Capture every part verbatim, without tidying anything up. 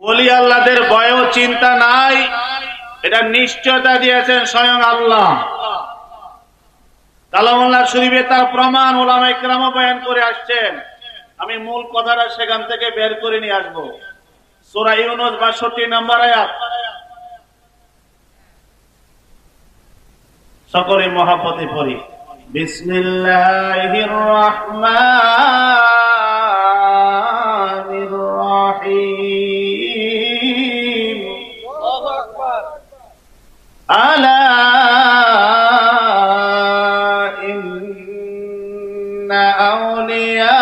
ওলি আল্লাহদের ভয়ও চিন্তা নাই, এটা নিশ্চয়তা দিয়েছেন স্বয়ং আল্লাহ। কালামুল্লাহ শরীফে তার প্রমাণ উলামায়ে কেরাম বয়ান করে আসছেন। আমি মূল কথাটা সেখান থেকে বের করে নিয়ে আসবো। সূরা ইউনূস বাষট্টি নম্বর আয়াত। সকলে মহাপতে পড়ি। বিসমিল্লাহির রাহমানির রাহিম। আল্লাহু আকবার। আলা ইন্না আউলিয়া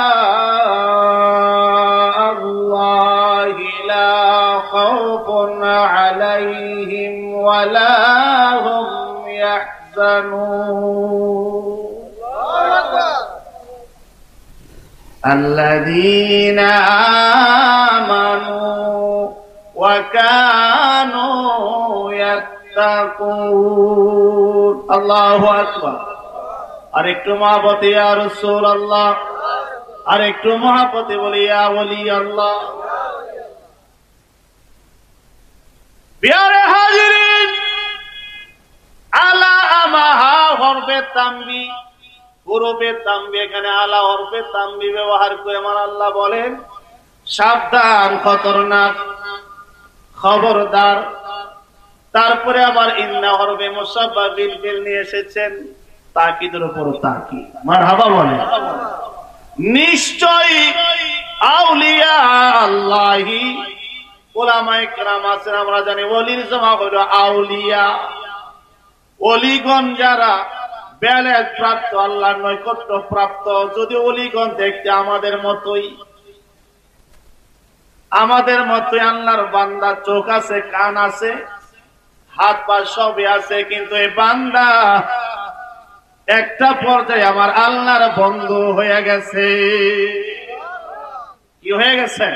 আল্লাহি লা খাউফুন আলাইহিম ওয়া লা হুম الذين آمنوا وكانوا يتقون الله أكبر। আরেকটু মহব্বতে ইয়া রাসূলুল্লাহ, আরেকটু মহব্বতে বলি ইয়া ওলি আল্লাহ। প্যারে হাজিরিন, আলা আমাহা হরফে তামবি, হরফে তামবি, এখানে আলা হরফে তামবি ব্যবহার করে আমার আল্লাহ বলেন সাবধান, খতরনাক, খবরদার। তারপরে আবার ইন্না হরফে মুসাব্বা বিল বিল নিয়ে এসেছেন তাকিদের উপর তাকিদ। মারহাবা বলেন। নিশ্চয়ই আউলিয়া আল্লাহি, উলামায়ে কেরাম আছেন, আমরা জানি ওলির জমা হলো আউলিয়া। অলিগণ যারা বেলায়েত প্রাপ্ত, আল্লাহর নৈকট্য প্রাপ্ত, যদি অলিগণ দেখতে আমাদের মতোই, আমাদের মতোই আল্লাহর বান্দা, চোখ আছে, কান আছে, হাত পা সবই আছে, কিন্তু এই বান্দা একটা পর্যায়ে আমার আল্লাহর বন্ধু হয়ে গেছে। কি হয়ে গেছে?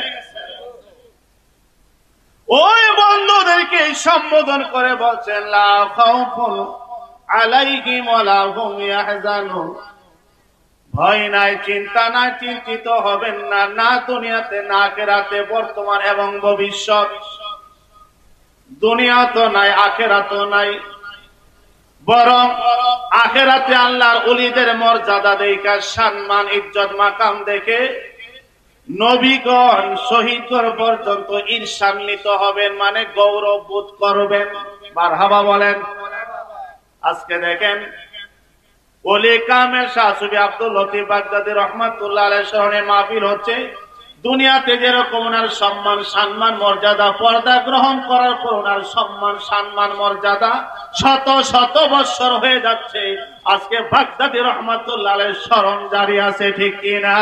ওই বন্ধুদেরকে সম্বোধন করে বলছেন লা খাউফুন আলাইহিম ওয়া লা হুম ইয়াহজানুন, ভয় নাই, চিন্তা নাই, চিন্তিত হবেন না, না দুনিয়াতে না আখিরাতে, বর্তমান এবং ভবিষ্যৎ। দুনিয়া তো নাই, আখিরাত নাই, বরং আখিরাতে আল্লাহর ওলিদের মর্যাদা দেখে, সম্মান, ইজ্জত, মাকাম দেখে নবীগণ শহীদগণ পর্যন্ত ঈর্ষান্বিত হবেন, মানে গৌরব বোধ করবেন। মারহাবা বলেন। আজকে দেখেন ওলি কামেল শাহ সুফি আব্দুল লতিফ বাগদাদী রহমাতুল্লাহ আলাইহি স্মরণে মাহফিল হচ্ছে। দুনিয়াতে যেরকম ওনার সম্মান, সম্মান, মর্যাদা, পর্দা গ্রহণ করার পর ওনার সম্মান, সম্মান, মর্যাদা শত শত বৎসর হয়ে যাচ্ছে, আজকে বাগদাদী রহমাতুল্লাহ আলাইহি স্মরণ জারি আছে, ঠিক কিনা?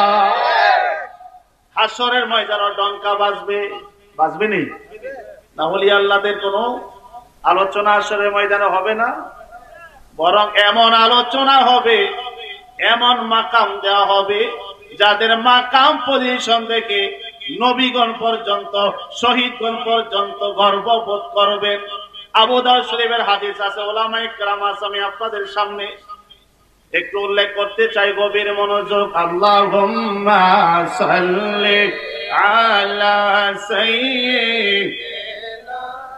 হাসরের ময়দানে ডঙ্কা বাজবে, বাজবে নি? না ওলি আল্লাহদের কোন আলোচনা হাসরের ময়দানে হবে না, বরং এমন আলোচনা হবে, এমন মাকাম দেওয়া হবে, যাদের মাকাম পজিশন দেখে নবীগণ পর্যন্ত, শহীদগণ পর্যন্ত গর্ববোধ করবেন। আবু দাউদ শরীফের হাদিস আছে, উলামায়ে কেরাম আছে, আমি আপনাদের সামনে একটু উল্লেখ করতে চাই, গভীর মনোযোগ। আল্লাহুম্মা সাল্লি আলা সাইয়্যিদিনা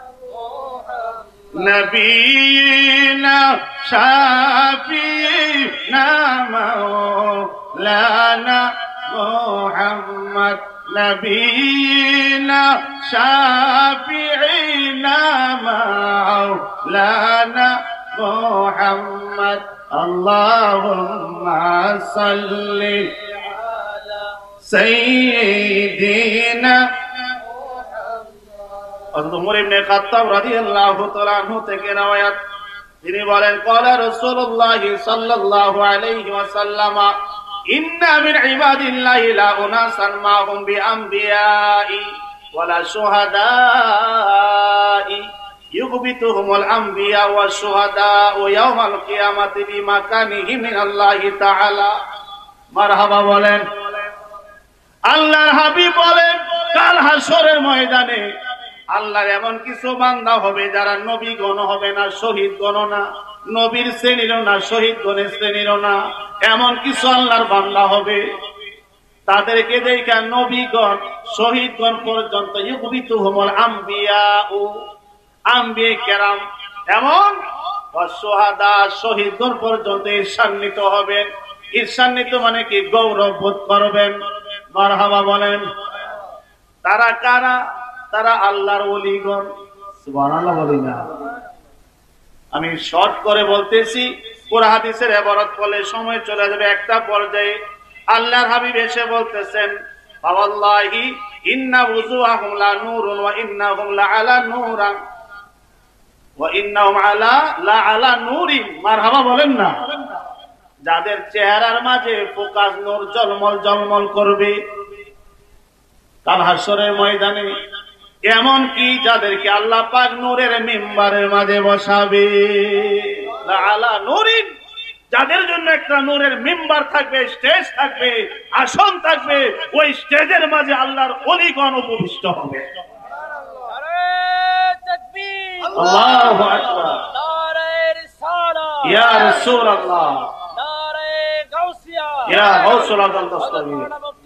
নবিয়িনা শাফিঈনা মাওলানা মুহাম্মদ, নবিয়িনা শাফিঈনা মাওলানা মুহাম্মদ, আল্লাহুম্মা সাল্লি আলা সাইয়্যিদিনা মুহাম্মদ। ওমর ইবনে খাত্তাব রাদিয়াল্লাহু তাআলা আনহু থেকে রওয়ায়াত, তিনি বলেন ক্বালা রাসূলুল্লাহ সাল্লাল্লাহু আলাইহি ওয়াসাল্লাম ইন্না মিন ইবাদিল্লাহি লা উনাসান মা হুম বিআমবিয়াই ওয়ালা শুহাদাই ইউগবিতুহুমুল আমবিয়া ওয়া শুহাদা ওয়া ইয়াউমাল কিয়ামাতি বিমাকানিহি মিনাল্লাহি তাআলা। মারহাবা বলেন। আল্লাহর হাবিব বলেন কাল হাসরের ময়দানে আল্লাহর এমন কিছু বান্দা হবে যারা নবীগণ হবে না, শহীদগণ না, নবীর শ্রেণীরও না, শহীদগণের শ্রেণীরও না, এমন কিছু আল্লাহর বান্দা হবে তাদেরকে দেখা নবীগণ শহীদগণ পর্যন্ত ইউবিতুহুমুল আম্বিয়াউ আম্বিয়া কেরাম এমন ওয়াসুহাদা শহীদগণ পর্যন্ত ঈর্ষান্বিত হবেন। ঈর্ষান্বিত মানে কি? গৌরব বোধ করবেন। মারহাবা বলেন। তারা কারা? তারা আল্লাহর ওলিগণ। সুবহানাল্লাহ বলি না। আমি শর্ট করে বলতেছি, পুরা হাদিসের ইবারত বলে সময় চলে যাবে। একটা পর্যায়ে আল্লাহর হাবিব এসে বলতেছেন, ওয়াল্লাহি ইন্না উযুহাহুম লা নূরুন ওয়া ইন্নাহুম লা আলা নূরান ওয়া ইন্নাহুম আলা লা আলা নূরিন। মারহাবা বলেন না। যাদের চেহারার মাঝে ফোকাস নূর জলমল জলমল করবে কাল হাসরের ময়দানে, এমন কি যাদেরকে আল্লাহ পাক নূরের মিম্বারের মাঝে বসাবে। লা আলা নূরিন, যাদের জন্য একটা নূরের মিম্বার থাকবে, স্টেজ থাকবে, আসন থাকবে, ওই স্টেজের মাঝে আল্লাহর ওলিগণ উপবিষ্ট হবে। আল্লাহু আকবার। ইয়া রাসূলুল্লাহ, ইয়া গাউসুল আযম দস্তগীর,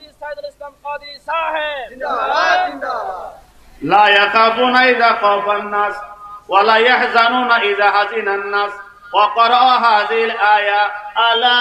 লা ইয়াখাফুনা ইযা খাফান নাস ওয়া লা ইয়াহজানুনা ইযা হাজিনান নাস। وقرأ هذه الآية ألا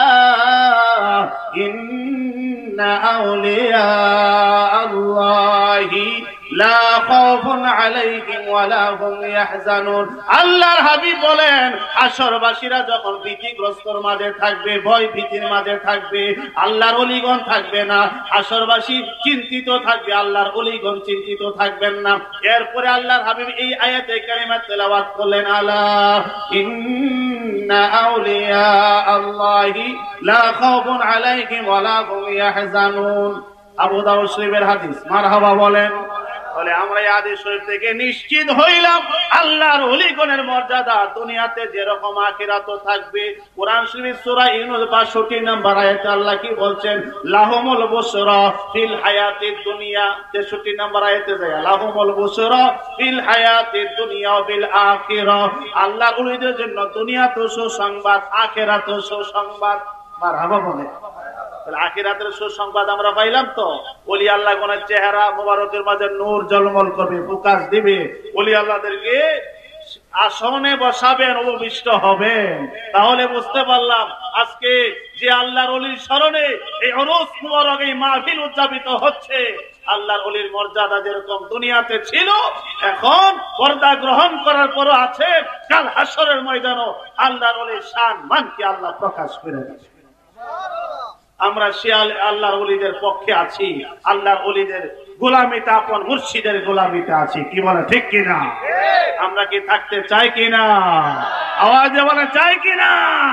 إن أولياء الله لا خوف عليهم ولا هم يحزنون। আল্লাহর হাবিব বলেন, হাসরবাসীরা যখন ভীতিগ্রস্তর মাঝে থাকবে, ভয় ভীতির মাঝে থাকবে, আল্লাহর ওলিগণ থাকবে না। হাসরবাসী চিন্তিত থাকবে, আল্লাহর ওলিগণ চিন্তিত থাকবেন না। এরপরে আল্লাহর হাবিব এই আয়াতে কারিমা তেলাওয়াত করলেন, আলা ইন্না আউলিয়া আল্লাহি লা খাউফুন আলাইহিম ওয়া লা হুম ইয়াহজানুন। আবু দাউদ শরীফের হাদিস। মারহাবা বলেন। বলে আমরা এই হাদিস শরীফ থেকে নিশ্চিত হইলাম আল্লাহর ওলিগণের মর্যাদা দুনিয়াতে যেরকম আখিরাতেও থাকবে। কোরআন শরীফ সূরা ইউনূস বাষট্টি নম্বর আয়াতে আল্লাহ কি বলছেন? লাহুমুল বুশরা ফিল হায়াতিদ দুনিয়া। তেষট্টি নম্বর আয়াতে যায় লাহুমুল বুশরা ফিল হায়াতিদ দুনিয়া ওয়া বিল আখিরাহ। আল্লাহর ওলিদের জন্য দুনিয়াতেও সুসংবাদ, আখিরাতেও সুসংবাদ। মারহাবা বলে। আখিরাতের সুসংবাদ আমরা পাইলাম তো। ওলি আল্লাহ গণের চেহারা মুবারকের মাঝে নূর জলমল করবে, প্রকাশ দিবে। ওলি আল্লাহদেরকে আসনে বসাবেন, উপবিষ্ট হবেন। তাহলে বুঝতে পারলাম আজকে যে আল্লাহর ওলির স্মরণে এই উরুস মুবারক, এই মাহফিল উদযাপিত হচ্ছে, আল্লাহর ওলির মর্যাদা যেরকম দুনিয়াতে ছিল, এখন পর্দা গ্রহণ করার পরও আছে, কাল হাসরের ময়দানও আল্লাহর ওলির শান মানকে আল্লাহ প্রকাশ করে দিবে। আমরা সে আল্লাহর ওলিদের পক্ষে আছি, আল্লাহর ওলিদের গোলামিতে, আপন মুর্শিদের গোলামিতে আছি। কি বলে ঠিক কিনা? আমরা কি থাকতে চাই কিনা? আওয়াজে বলে চাই কিনা?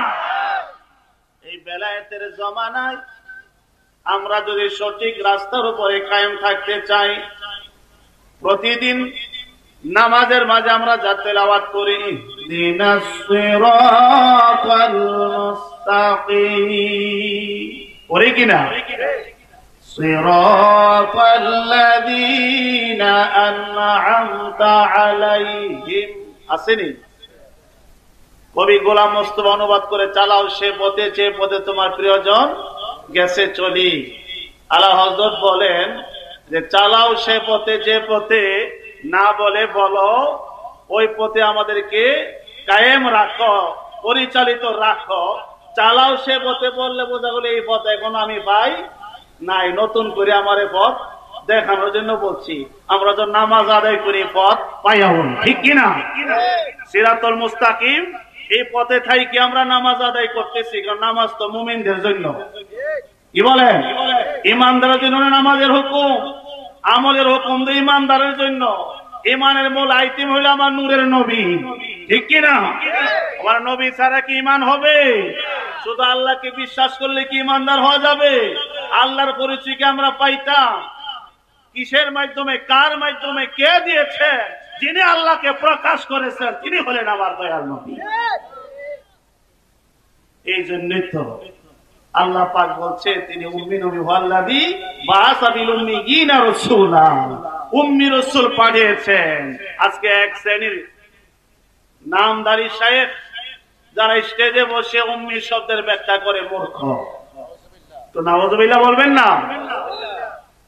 এই বেলায়েতের জমানায় আমরা যদি সঠিক রাস্তার উপরে কায়েম থাকতে চাই, প্রতিদিন নামাজের মাঝে আমরা যা তেলাওয়াত করি, ইহদিনাস সিরাতাল মুস্তাকিম, পড়ি কিনা? সিরাতাল্লাযীনা আন'আমতা আলাইহিম। আসেনি? কবি গোলাম মোস্তফা অনুবাদ করে, চালাও সে পথে যে পথে তোমার প্রিয়জন গেছে চলি। আলা হযরত বলেন যে চালাও সে পথে যে পথে, না বলে বলো ওই পথে আমাদেরকে কায়েম রাখো, পরিচালিত রাখো। চালাও সে পথে বললে বোঝা গেল এই পথ এখন আমি পাই নাই, নতুন করে আমার এই পথ দেখানোর জন্য বলছি। আমরা তো নামাজ আদায় করি পথ পাইয়া বল, ঠিক কিনা? সিরাতুল মুস্তাকিম, এই পথে থাকি আমরা নামাজ আদায় করতেছি, কারণ নামাজ তো মুমিনদের জন্য। কি বলেন? ইমানদারের জন্য নামাজের হুকুম, আমলের হুকুম তো ইমানদারের জন্য। ইমানের মূল আইটেম হইল আমার নূরের নবী, ঠিক কিনা? আমার নবী ছাড়া কি ইমান হবে? শুধু আল্লাহকে বিশ্বাস করলে কি ইমানদার হওয়া যাবে? আল্লাহর পরিচয় কি আমরা পাইতাম? কিসের মাধ্যমে, কার মাধ্যমে, কে দিয়েছে? যিনি আল্লাহকে প্রকাশ করেছেন তিনি হলেন আমার দয়াল নবী। এই জন্যই তো আল্লাহ পাক বলছে তিনি উম্মি নবী, ওয়াল্লাযী বাআসা বিল উম্মিয়িনা রাসূলা, উম্মি রাসূল পাঠিয়েছেন। আজকে এক শ্রেণীর নামদারি শায়েখ যারা স্টেজে বসে উম্মি শব্দের ব্যাখ্যা করে মূর্খ, তো নাউযুবিল্লাহ বলবেন না?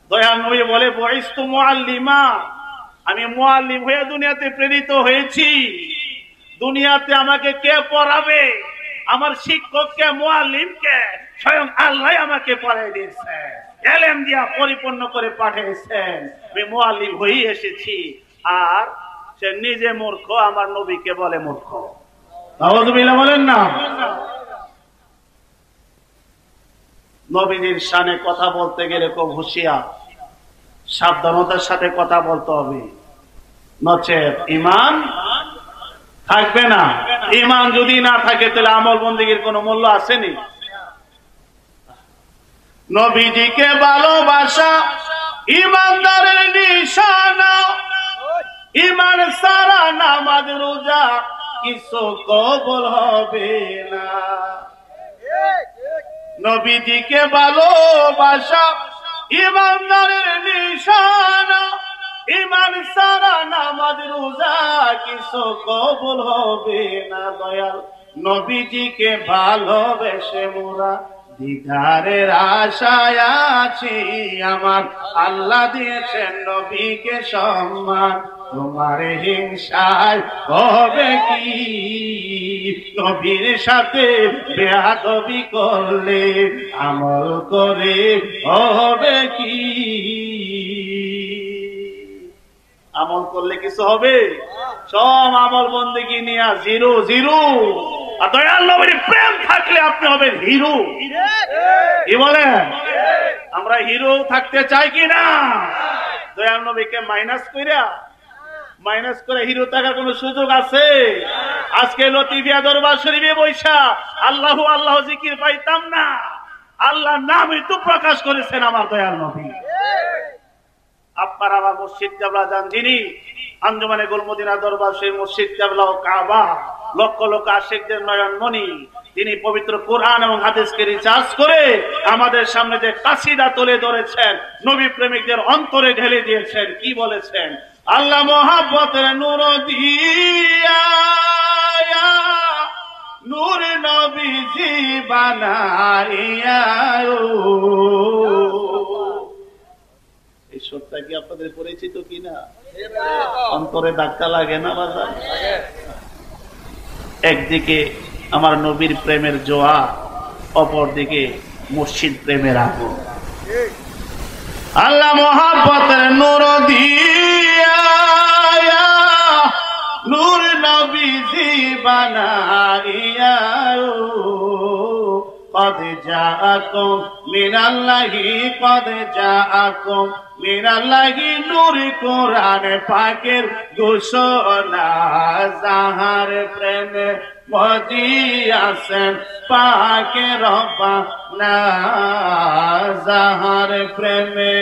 দয়াল নবী বলে বুইস্তু মুআল্লিমা, আমি মুআল্লিম হয়ে দুনিয়াতে প্রেরিত হয়েছি। দুনিয়াতে আমাকে কে পড়াবে? আমার শিক্ষককে, মুআল্লিমকে স্বয়ং আল্লাহ আমাকে পড়াই দিয়েছেন, ইলম দিয়া পরিপূর্ণ করে পাঠিয়েছেন। আমি মুআল্লিম হয়ে এসেছি। আর সে নিজে মূর্খ, আমার নবীকে বলে মূর্খ। নাউযুবিল্লাহ বলেন না। নবীজির শানে কথা বলতে গেলে খুব হুঁশিয়ার, সাবধানতার সাথে কথা বলতে হবে, নচেত ঈমান থাকবে না। ঈমান যদি না থাকে তাহলে আমল বন্দেগীর কোনো মূল্য আসেনি। নবীজিকে ভালোবাসা ঈমানদারের নিশানা, ঈমান সারা নামাজ রোজা কিছু কবুল হবে না। নবীজিকে ভালোবাসা ঈমানদারের নিশানা, ঈমান সারা নামাজ রোজা কিছু কবুল হবে না। দয়াল নবীজিকে ভালোবেসে মোরা দিদারের আশায় আছি। আমার আল্লাহ দিয়েছেন নবীকে সম্মান, তোমার হিংসায় হবে কি? নবীর সাথে বেয়াদবি করলে আমল করে হবে কি? আমল করলে কিছু হবে? সব আমল বন্দেগী নিয়ে জিরো জিরো। আর দয়াল নবীর প্রেম থাকলে আপনি হবেন হিরো। কি বলেন? আমরা হিরো থাকতে চাই কি না? দয়াল নবীকে মাইনাস কইরা মাইনাস করে হিরো থাকার কোন সুযোগ আছে? আজকে লতিফিয়া দরবার শরীফে বৈশা আল্লাহু আল্লাহ জিকির পাইতাম না। আল্লাহর নামই তো প্রকাশ করেছেন আমার দয়াল নবী। আপনার আমার মসজিদ কেবলা যান যিনি, আঞ্জুমানে গুল মদিনা দরবার শরীফ মসজিদ কেবলা ও কাবা, লক্ষ লক্ষ আশিকদের নয়নমণি, তিনি পবিত্র কোরআন এবং হাদিসকে রিসার্চ করে আমাদের সামনে যে কাসিদা তুলে ধরেছেন, নবী প্রেমিকদের অন্তরে ঢেলে দিয়েছেন। কি বলেছেন? আল্লাহ মোহাব্বতের নূর দিয়া নূর নবীজি বানাইয়া। এই সত্যটা কি আপনাদের পরিচিত কিনা? অন্তরে ধাক্কা লাগে না বাজার? একদিকে আমার নবীর প্রেমের জোয়া, অপরদিকে মসজিদ প্রেমের আগুন। আল্লাহ মোহাব্বতের নূর দিয়া নূর নবীজি বানাইয়া। قد جاءكم من الله قد جاءكم من الله নূর কোরআন পাকের ঘোষণা। যাহার প্রেমে মজিয়াছেন পাকে রব্বানা, যাহার প্রেমে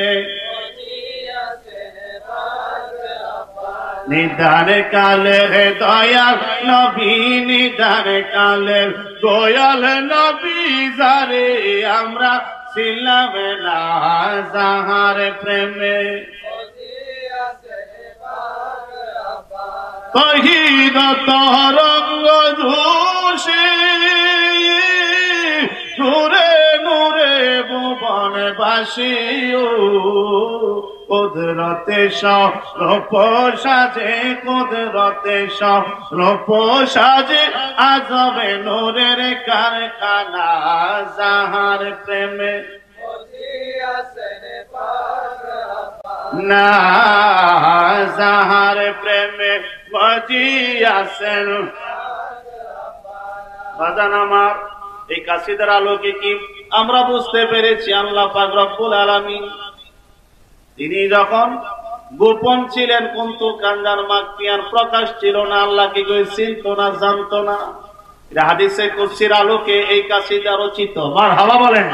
নিদান কালের দয়াল নবী, নিদান কালের দয়াল নবী যারে আমরা ছিলাম না। যাহার প্রেমে তহিদ তরঙ্গ ধূসি, নূরে নূরে ভুবনবাসী। কুদরতে সরূপ সাজে, কুদরতে সরূপ সাজে আজবে নূরের কারখানা। যাহার প্রেমে না, যাহার প্রেমে মজিয়াছেন। বাজান আমার, এই কাসিদার আলোকে কি আমরা বুঝতে পেরেছি আল্লাহ পাক রব্বুল আলামিন তিনি যখন গোপন ছিলেন, কিন্তু কান্দার মাকপিয়ার প্রকাশ ছিল না, আল্লাহকে কেউ চিনত না, জানতো না। হাদিসে কুদসির আলোকে এই কাসিদা রচিত। মারহাবা বলেন।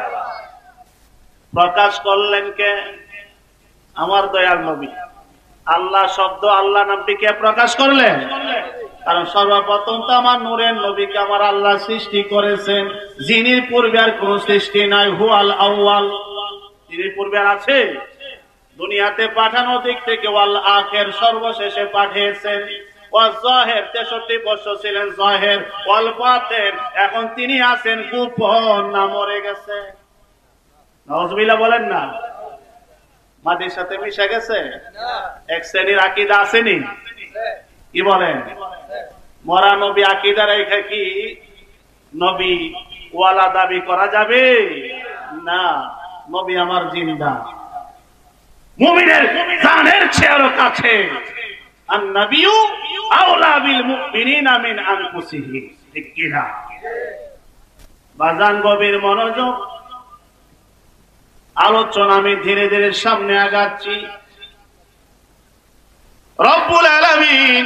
প্রকাশ করলেন কে? আমার দয়াল নবী। আল্লাহ শব্দ, আল্লাহ নামটি কে প্রকাশ করলেন? কারণ সর্বপ্রথম তো আমার নূরের নবীকে আমার আল্লাহ সৃষ্টি করেছেন, যিনি পূর্বে আর কোন সৃষ্টি নাই। হুয়াল আউয়াল, তিনি পূর্বে আর আছে? দুনিয়াতে পাঠানো দিক থেকে ওয়াল আখির, সর্বশেষে পাঠিয়েছেন। ওয়াল যাহির, তেষট্টি বছর ছিলেন যাহির। ওয়াল বাতিন, এখন তিনি আছেন গোপন, না মরে গেছে? নাউযুবিল্লাহ বলেন না। মাটির সাথে মিশে গেছে? এক শ্রেণীর আকীদা আসেনি? কি বলেন? মরা নবী আকীদা রেখে কি নবী ওয়ালা দাবি করা যাবে না? নবী আমার জিন্দা, মুমিনের জানের চেয়ে আরো কাছে। আন নবিয়্যু আওলা বিল মুমিনিনা মিন আনফুসিহিম। ঠিক কি না? বাজান গভীর মনোযোগ, আলোচনা আমি ধীরে ধীরে সামনে আগাচ্ছি। রব্বুল আলামিন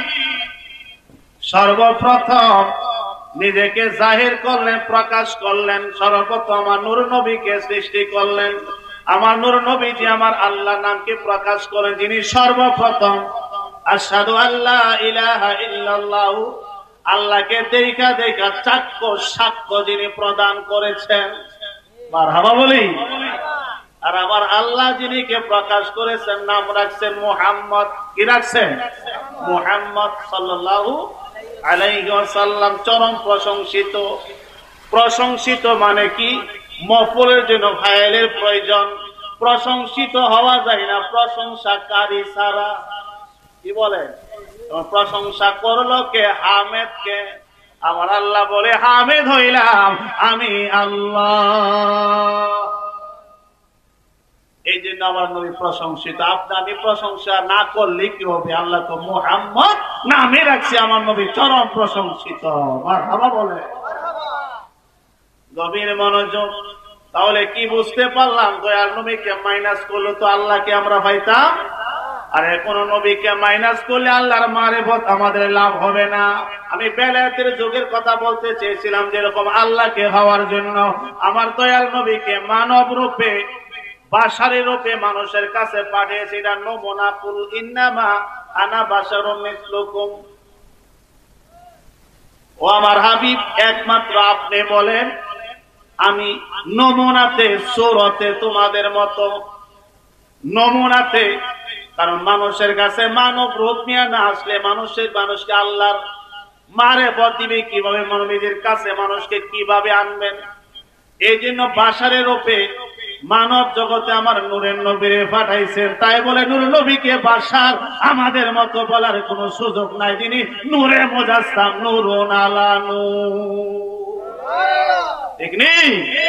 সর্বপ্রথম নিজেকে জাহির করলেন, প্রকাশ করলেন। সর্বপ্রথম আমার নূর নবীকে সৃষ্টি করলেন। আমার নূর নবীজি আমার আল্লাহ নামকে প্রকাশ করেন, যিনি সর্বপ্রথম আশহাদু আল্লা ইলাহা ইল্লাল্লাহু, আল্লাহকে দেখা দেখা চাক্ষ্য সাক্ষ্য যিনি প্রদান করেছেন। মারহাবা বলি। আর আমার আল্লাহ যিনি কে প্রকাশ করেছেন, নাম রাখছেন মুহাম্মদ। কি রাখছেন? মুহাম্মদ সাল্লাল্লাহু আলাইহি ওয়াসাল্লাম। চরম প্রশংসিত। প্রশংসিত মানে কি? মফউলের জন্য ফাইলের প্রয়োজন। প্রশংসিত হওয়া যায় না প্রশংসাকারী ছাড়া। কি বলেন? প্রশংসা করলো কে? হামেদ কে? আমার আল্লাহ বলে হামেদ হইলাম আমি আল্লাহ। এই জন্য আমার নবী প্রশংসিত। আপনি আমি প্রশংসা না করলে কি হবে? আল্লাহ তো মুহাম্মদ নামে রাখছি, আমার নবী চরম প্রশংসিত। মারহাবা বলে। গভীর মনোযোগ। তাহলে কি বুঝতে পারলাম? দয়াল নবীকে মাইনাস করলে তো আল্লাহকে আমরা পাইতাম, আর কোন নবীকে মাইনাস করলে আল্লাহর মারিফত আমাদের লাভ হবে না। আমি বেলায়েতের যুগের কথা বলতে চেয়েছিলাম, যেরকম আল্লাহকে হওয়ার জন্য আমার দয়াল নবীকে মানব রূপে, বাশারী রূপে মানুষের কাছে পাঠিয়েছে। এটা নমুনা। কুল ইন্নামা আনা বাশারুম মিসলুকুম। ও আমার হাবিব, একমাত্র আপনি বলেন আমি নমুনাতে, সূরতে তোমাদের মতো। নমুনাতে, কারণ মানুষের কাছে মানব রূপ নিয়ে না আসলে মানুষের মানুষকে আল্লাহর মারিফত দিবে কিভাবে? মানবীদের কাছে মানুষকে কিভাবে আনবেন? এই জন্য বাশারের রূপে মানব জগতে আমার নূরের নবীরে পাঠাইছেন। তাই বলে নূর নবীকে বাশার আমাদের মতো বলার কোন সুযোগ নাই। যিনি নূরে মুজাসসাম, নূরুন আলা নূর। ঠিক নেই?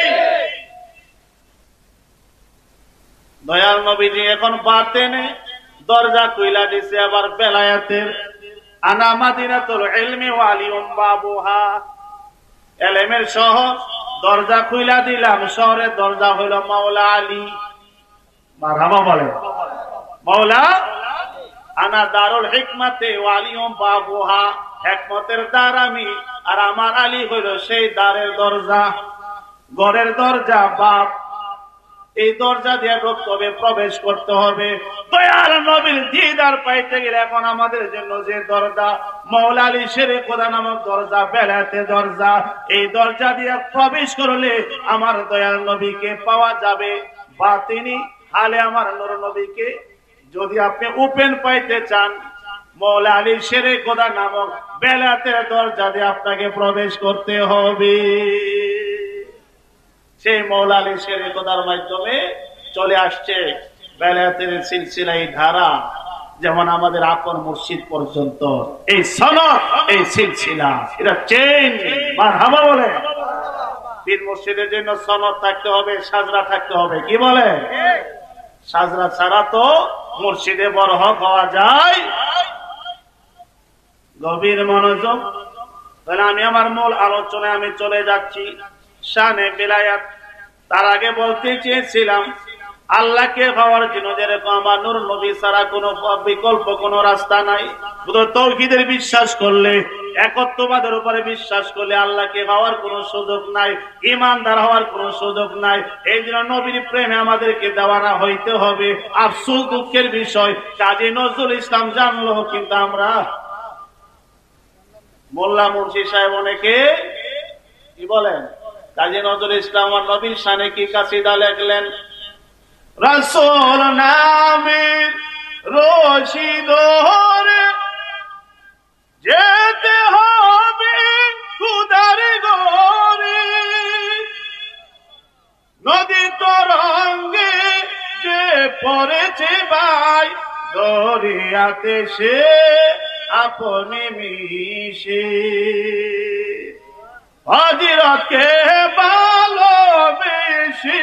দয়াল নবীজি এখন বাতেনে দরজা কইলা দিছে আবার বেলায়েতের। আনা মাদিনাতুল ইলমি ওয়া আলিউম বাবুহা। ইলমের শহর, দরজা খুইলা দিলাম। শহরের দরজা হইল মাওলা আলী। মারহাবা বলে। মাওলা আনা দারুল হিকমাতে ওয়া আলিউম বাবুহা। হিকমতের দ্বার আমি, আর আমার আলী হইল সেই দ্বারের দরজা, ঘরের দরজা। বাপ, এই দরজা দিয়ে ঢুকতে হবে, প্রবেশ করতে হবে। দয়াল নবীর দিদার পাইতে গেলে এখন আমাদের জন্য যে দরজা, মাওলা আলী শেরে খোদা নামক দরজা, বেলায়েতে দরজা, এই দরজা দিয়ে প্রবেশ করলে আমার দয়াল নবীকে পাওয়া যাবে। বা তিনি হালে আমার নূর নবীকে যদি আপনি ওপেন পাইতে চান, মাওলা আলী শেরে খোদা নামক বেলায়েতের দরজা দিয়ে আপনাকে প্রবেশ করতে হবে। সেই মাওলা আলী শেরে খোদার মাধ্যমে চলে আসছে বেলায়েতের সিলসিলাই ধারা, যেমন আমাদের আপন মুর্শিদ পর্যন্ত এই সনদ, এই সিলসিলা, এটা চেইন। মারহাবা বলে। পীর মুর্শিদের জন্য সনদ থাকতে হবে, সাজরা থাকতে হবে। কি বলে? সাজরা ছাড়া তো মুর্শিদে বরহক হওয়া যায়। গভীর মনোযোগ। তাহলে আমি আমার মূল আলোচনায় আমি চলে যাচ্ছি। শানে বেলায়াত। তার আগে বলতে চেয়েছিলাম আল্লাহকে পাওয়ার জন্য যেরকম আমার নূর নবী ছাড়া কোনো বিকল্প কোনো রাস্তা নাই। শুধু তাওহীদের বিশ্বাস করলে, একত্ববাদের উপরে বিশ্বাস করলে আল্লাহকে পাওয়ার কোনো সুযোগ নাই, ঈমানদার হওয়ার কোনো সুযোগ নাই। এই জন্য নবীর প্রেমে আমাদেরকে দেওয়ানা হইতে হবে। আফসোস, দুঃখের বিষয়, কাজী নজরুল ইসলাম জানলো, কিন্তু আমরা মোল্লা মুন্সি সাহেব অনেকে কি বলেন? কাজী নজরুল ইসলাম আর নবীর শানে কি কাসিদা লেখলেন? রাসূল নামে রশি ধরে যেতে হবে খুদার ঘরে, নদী তরঙ্গে যে পড়েছে শরিয়াতে সে আপনি মিশে হযরতকে ভালোবেসে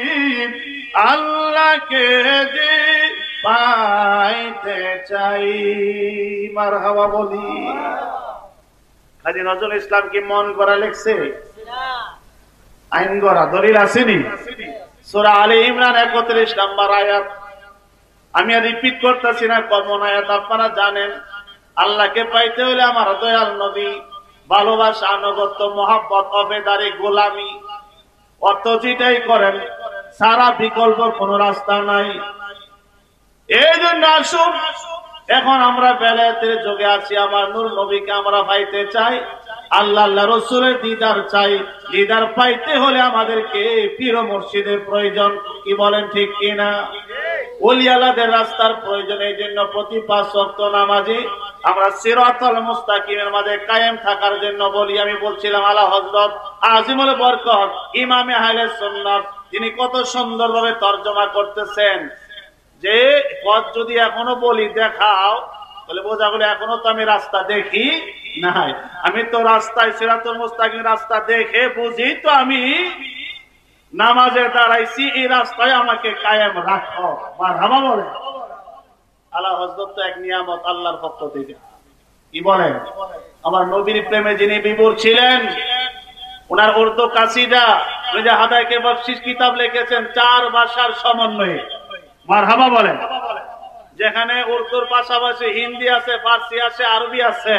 আল্লাহকে যে পাইতে চাই মারহাবা বলি। কাজী নজরুল ইসলাম কি মন করা লেখছে? আইন করা দলিল আসেনি? সূরা আলে ইমরান একত্রিশ নম্বর আয়াত। আমি আর রিপিট করতেছি না, কমন আয়াত, আপনারা জানেন। আল্লাহকে পাইতে হলে আমার দয়াল নবী ভালোবাসা, আনুগত্য, মহাব্বত, অবেদারি, গোলামি, অর্থ যেটাই করেন সারা বিকল্প কোন রাস্তা নাই। এই জন্য আসুন, এখন আমরা বেলায়েতের যুগে আছি, আমার নূর নবীকে আমরা পাইতে চাই, আল্লাহ আল্লাহ রসুলের দিদার চাই। দিদার পাইতে হলে আমাদেরকে পীর মুর্শিদের প্রয়োজন, কি বলেন ঠিক কিনা? ওলি আল্লাহদের রাস্তার প্রয়োজন। এই জন্য প্রতি পাঁচ ওয়াক্ত নামাজে আমরা সিরাতাল মুস্তাকিমের মাঝে কায়েম থাকার জন্য বলি। আমি বলছিলাম আলা হযরত আজিমুল বরকত ইমামে আহলে সুন্নাত, তিনি কত সুন্দরভাবে তরজমা করতেছেন যে পথ যদি এখনো বলি দেখাও, তাহলে বোঝা গেল এখনো তো আমি রাস্তা দেখি নাই। আমি তো রাস্তায় সিরাতুল মুস্তাকিম রাস্তা দেখে বুঝি তো আমি নামাজে দাঁড়াইছি, এই রাস্তায় আমাকে কায়েম রাখো। মারহাবা বলে। আল্লাহ হযরত তো এক নিয়ামত আল্লাহর পক্ষ থেকে। কি বলেন? আমার নবীর প্রেমে যিনি বিভোর ছিলেন, ওনার উর্দু কাসিদা মির্জা হাদায়কে বখশিশ কিতাব লিখেছেন চার ভাষার সমন্বয়ে। মারহাবা বলেন। যেখানে উর্দুর পাশাপাশি হিন্দি আছে, ফার্সি আছে, আরবি আছে।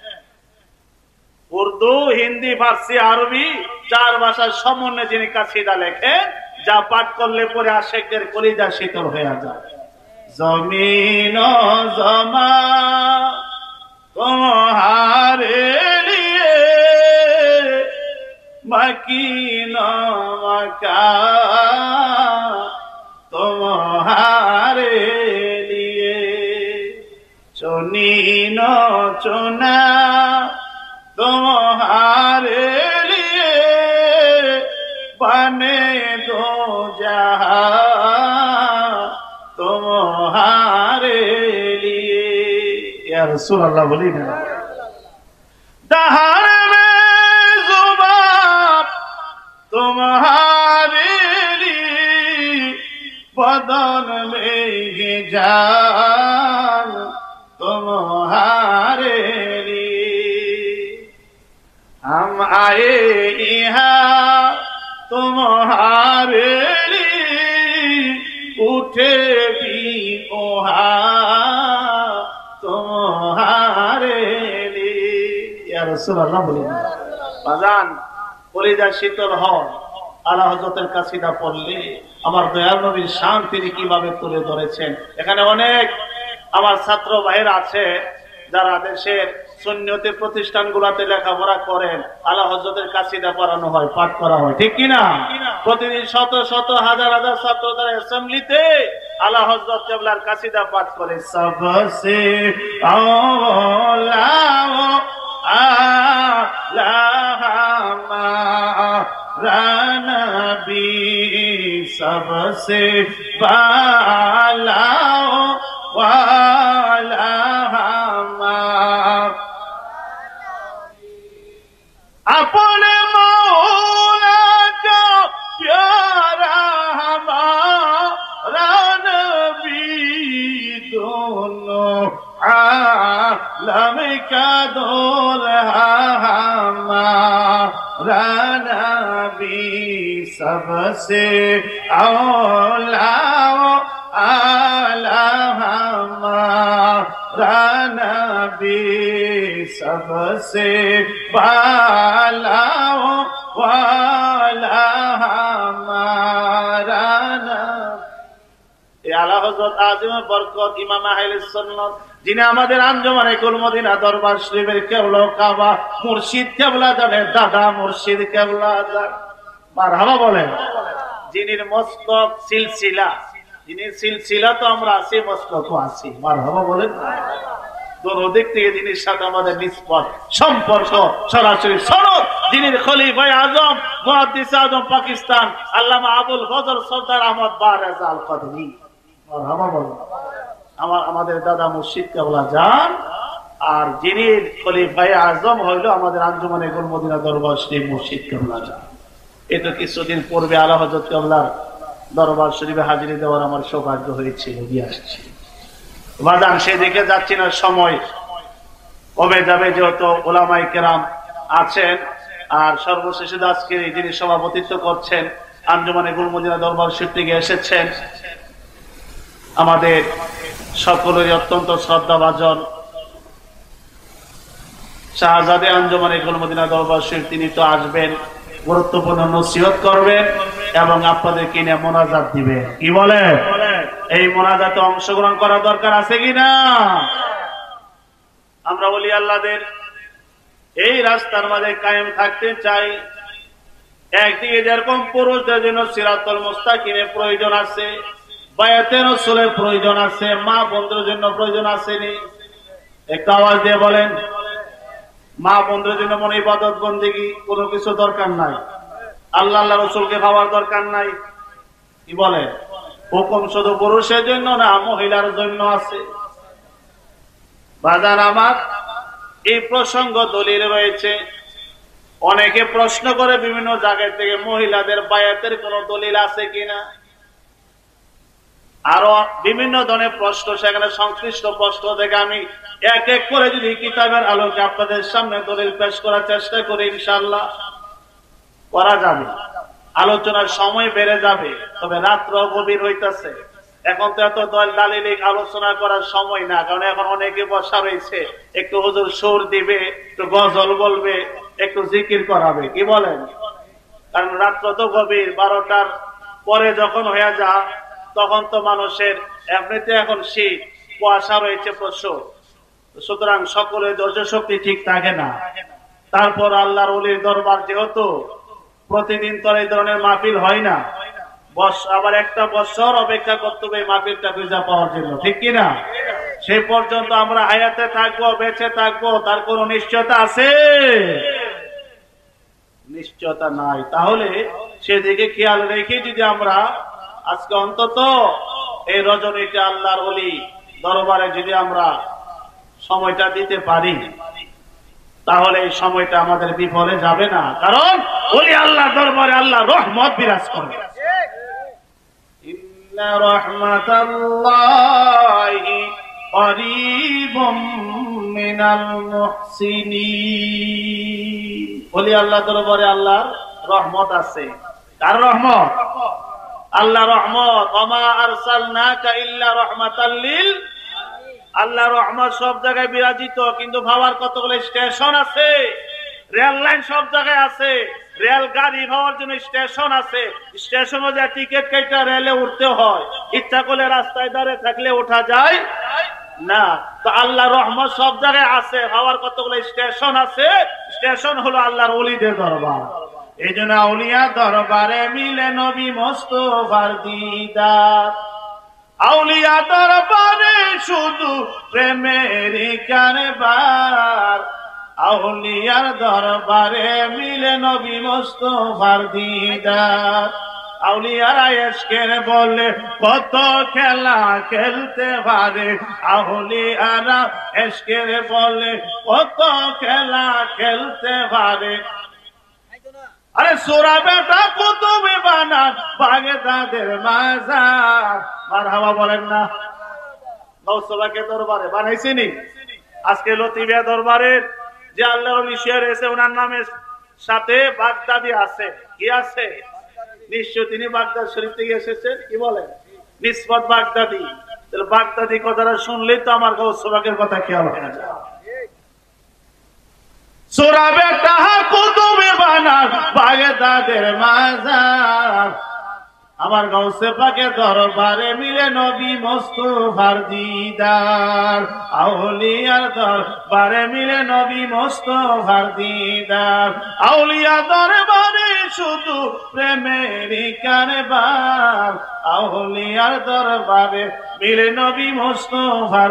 উর্দু, হিন্দি, ফার্সি, আরবি চার ভাষার সমন্বয়ে যিনি কাসিদা লেখেন, যা পাঠ করলে পরে আশিকদের কলিজা শীতল হয়ে যায়। জমিন জমা তোমারে লিয়ে মকিন মকা তোমারে লিয়ে চুনিন চুনা তোমারে লিয়ে बने दो जहां तुम्हारे लिए। या रसूल अल्लाह बोली ना, दहाड़ में जुबान तुम्हारे लिए, बदन में ही जान तुम्हारे लिए। हम आए यहाँ तुम्हारे लिए, उठे भी ओहा तुम्हारे लिए। या रसूल अल्लाह बोले বাজান কলিজা শীতল হন আলা হযরতের কাসিদা পড়লে। আমার দয়াল নবীর শান তিনি কিভাবে তুলে ধরেছেন। এখানে অনেক আমার ছাত্র ভাইরা আছে যারা দেশের সুন্নতি প্রতিষ্ঠানগুলোতে লেখাপড়া করেন, আলা হযরতের কাসিদা পড়ানো হয়, পাঠ করা হয়, ঠিক কিনা? প্রতিদিন শত শত হাজার হাজার ছাত্র তারা অ্যাসেম্বলিতে আলা হযরত কেবলার কাসিদা পাঠ করে। সবসে আওলা আলা হামারা নবী, সবসে বালা ওয়ালা अपने मौला का प्यारा हमारा नबी, दोनों आलम का दूल्हा हमारा नबी, सबसे औला आला हमारा नबी, सबसे बाला वाला हमारा नबी। आला हযরত আজিমুল বরকত ইমাম আহলে সুন্নাত, যিনি আমাদের আঞ্জুমানে কুল মদিনা দরবার শরীফের কেবলা কাবা মুর্শিদ কেবলা জানে, দাদা মুর্শিদ কেবলা জানে। মারহাবা বলেন। যিনি মস্তক সিলসিলা, যিনি সিলসিলা তো আমরা আছি, মস্তক আছি। মারহাবা বলেন। দিক থেকে যিনির সাথে আমাদের নিসবত সম্পর্ক সরাসরি সনদ, যিনি খলিফায়ে আজম মুহাদ্দিস আজম পাকিস্তান আল্লামা আবুল ফজল সরদার আহমদ বারেজ আল কদরি। মারহাবা বলেন। আমার আমাদের দাদা মুর্শিদ কেবলা যান, আর যিনি খলিফায়ে আজম হইল আমাদের আঞ্জুমানে গোল মদিনা দরবার শরীফ মুর্শিদ কেবলা যান। এই তো কিছুদিন পূর্বে আলা হযরত কেবলার দরবার শরীফে হাজিরি দেওয়ার আমার সৌভাগ্য হয়েছিল, দিয়ে আসছি। বাজান সেদিকে যাচ্ছি না, সময় কমে যাবে, যেহেতু ওলামায়ে কেরাম আছেন। আর সর্বশেষে আজকে যিনি সভাপতিত্ব করছেন আঞ্জুমানে গোল মদিনা দরবার শরীফ থেকে এসেছেন আমাদের সকলেরই অত্যন্ত শ্রদ্ধাভাজন শাহজাদে আঞ্জুমানে গোল মদিনা দরবার শরীফ, তিনি তো আসবেন, গুরুত্বপূর্ণ নসিহত করবেন এবং আপনাদেরকে নিয়ে মোনাজাত দিবেন। কি বলে? এই মোনাজাতে অংশগ্রহণ করা দরকার আছে কিনা? আমরা ওলি আল্লাহদের এই রাস্তার মাঝে কায়েম থাকতে চাই। একদিকে যেরকম পুরুষদের জন্য সিরাতুল মুস্তাকিমের প্রয়োজন আছে, বায়াতে রাসূলের প্রয়োজন আছে, মা বোনদের জন্য প্রয়োজন আছে নি? একটু আওয়াজ দিয়ে বলেন। মা বোনদের জন্য মনে ইবাদত বন্দেগী কোনো কিছু দরকার নাই, আল্লাহ আল্লাহ রাসূলকে পাওয়ার দরকার নাই। কি বলেন? হুকুম শুধু পুরুষের জন্য না, মহিলার জন্য আছে। বাজার আমার এই প্রসঙ্গ দলিল রয়েছে। অনেকে প্রশ্ন করে বিভিন্ন জায়গা থেকে মহিলাদের বায়াতের কোন দলিল আছে কিনা, আরো বিভিন্ন ধরনের প্রশ্ন, সেখানে সংশ্লিষ্ট প্রশ্ন থেকে আমি এক এক করে যদি কিতাবের আলোকে আপনাদের সামনে দলিল পেশ করার চেষ্টা করি, ইনশাআল্লাহ করা যাবে। আলোচনার সময় বেড়ে যাবে, তবে রাত্র গভীর হইতেছে। এখন তো এত দল দালিলিক আলোচনা করার সময় না, কারণ এখন অনেকে বসা রয়েছে, একটু হুজুর সুর দিবে, একটু গজল বলবে, একটু জিকির করাবে। কি বলেন? কারণ রাত্র তো গভীর, বারোটার পরে যখন হয়ে যা তখন তো মানুষের এমনিতে এখন শীত, কুয়াশা রয়েছে প্রচুর, সুতরাং সকলের ধৈর্য শক্তি ঠিক থাকে না। তারপর আল্লাহর ওলির দরবার যেহেতু প্রতিদিন তো এই ধরনের মাহফিল হয় না, আবার একটা বছর অপেক্ষা করতে হবে মাহফিলটা খুঁজে পাওয়ার জন্য, ঠিক কিনা? সেই পর্যন্ত আমরা হায়াতে থাকবো, বেঁচে থাকবো, তার কোন নিশ্চয়তা আছে? নিশ্চয়তা নাই। তাহলে সেদিকে খেয়াল রেখে যদি আমরা আজকে অন্তত এই রজনীতে আল্লাহর ওলি দরবারে যদি আমরা সময়টা দিতে পারি, তাহলে এই সময়টা আমাদের বিফলে যাবে না। কারণ ওলি আল্লাহ দরবারে আল্লাহ রহমত বিরাজ করে। ইন্না রাহমাতাল্লাহি করিবুম মিনাল মুহসিনিন। ওলি আল্লাহ দরবারে আল্লাহর রহমত আছে। কার রহমত? আল্লাহ রহমত। ওমা আরসালনাকা ইল্লা রাহমাতাল লিল। আল্লাহ রহমত সব জায়গায় বিরাজিত, কিন্তু ভাবার কতগুলো স্টেশন আছে। রেল লাইন সব জায়গায় আছে, রেল গাড়ি ভাবার জন্য স্টেশন আছে, স্টেশনে যা টিকিট কেটে রেলে উঠতে হয়, ইচ্ছা করলে রাস্তায় দাঁড়িয়ে থাকলে ওঠা যায় না। তো আল্লাহ রহমত সব জায়গায় আছে, ভাবার কতগুলো স্টেশন আছে। স্টেশন হলো আল্লাহর ওলিদের দরবার। এই জন্য আউলিয়া দরবারে মিলে নবী মুস্তাফার দিদার। আউলিয়া দরবারে শুধু প্রেমের কারবার। আউলিয়ার দরবারে মিলে নবী মুস্তাফার দিদার। আউলিয়ারা ইশকের বলে কত খেলা খেলতে পারে। আউলিয়ারা ইশকের বলে কত খেলা খেলতে পারে। আরে সোরা বেটা কুতুবে বানান বাগদাদের মাজার। মারহাবা বলেন না? গৌসবাকে দরবারে বানাইছেনি। আজকে লতিফিয়া দরবারের যে আল্লাহর ওলি শের এসে ওনার নামের সাথে বাগদাদি আছে। কি আছে? নিশ্চয় তিনি বাগদাদ শরীফ থেকে এসেছেন। কি বলেন? নিসবত বাগদাদি। তাহলে বাগদাদি কথাটা শুনলেই তো আমার গৌসবাকের কথা খেয়াল হয়ে যায়। সোরা বেটা কুতুবে বানান বাগদাদের মাজার। আমার গাউসে পাকে দরবারে মিলে নবী মুস্তাফার দিদার। আউলিয়ার দরবারে মিলে নবী মুস্তাফার দিদার। আউলিয়া দরবারে শুধু প্রেমের কারবার। আউলিয়ার দরবারে মিলে নবী মুস্তাফার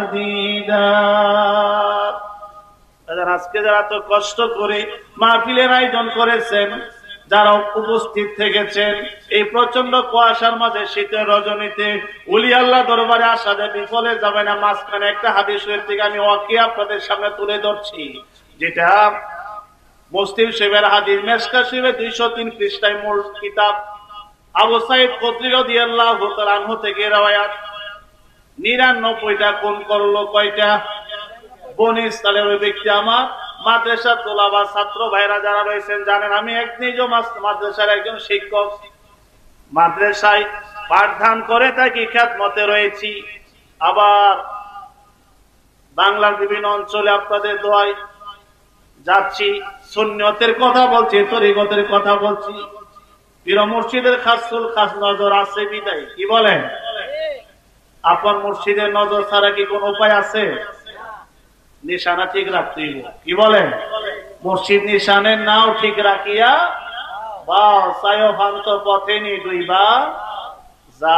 দিদার। আজকে যারা তো কষ্ট করে মাহফিলের আয়োজন করেছেন, যারা উপস্থিত থেকেছেন এই প্রচন্ড কুয়াশার মাঝে শীতের রজনীতে ওলি আল্লাহ দরবারে আসা যায় বিফলে যাবে না। মাঝখানে একটা হাদিস শরীফ থেকে আমি ওয়াকিয়া আপনাদের সামনে তুলে ধরছি, যেটা মুসলিম শরীফের হাদিস, মিশকাত শরীফের দুইশো তিন পৃষ্ঠায় মূল কিতাব। আবু সাঈদ খুদরি রাদিয়াল্লাহু তাআলা আনহু থেকে রওয়ায়াত। নিরানব্বইটা খুন করলো কয়টা? বনি ইসরাইলের ওই ব্যক্তি। আমার মাদ্রাসা তোলাবা ছাত্র ভাইরা যারা রয়েছেন জানেন, আমি এক নিজ মাদ্রাসার একজন শিক্ষক, মাদ্রাসায় পাঠদান করে থাকি, খিদমতে রয়েছি। আবার বাংলার বিভিন্ন অঞ্চলে আপনাদের দোয়ায় যাচ্ছি, সুন্নতের কথা বলছি, তরিকতের কথা বলছি। পীর মুর্শিদের খাসুল খাস নজর আছে বিদায়। কি বলেন? আপন মুর্শিদের নজর ছাড়া কি কোন উপায় আছে? নিশানা ঠিক রাখতে হইব। কি বলেন? মুর্শিদ নিশানের নাও ঠিক রাখিয়া বা সায়ভান্ত পথে নি দুইবা যা।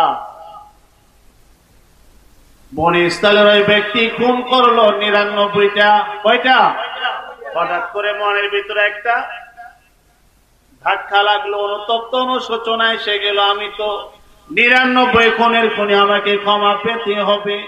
বনি ইসরাইলের ওই ব্যক্তি খুন করলো নিরানব্বইটা। কয়টা? হঠাৎ করে মনের ভিতরে একটা ধাক্কা লাগলো, অনুতপ্ত অনুশোচনা এসে গেল, আমি তো নিরানব্বই খুনের খুনি, আমাকে ক্ষমা পেতে হবে,